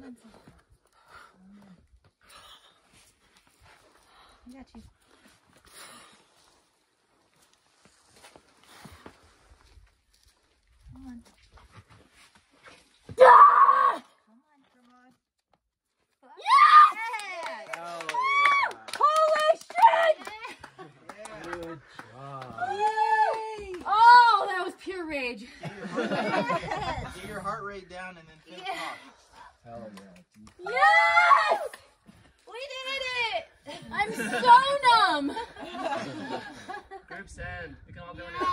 I got you. Come on. Ah! Come on. Yes! Yeah! Oh, yeah. Holy shit! Yeah. Good job. Yay! Oh, that was pure rage. Get your heart rate down and then finish off. Hell yeah. Yes! We did it! I'm so numb. Group send. We can all go in.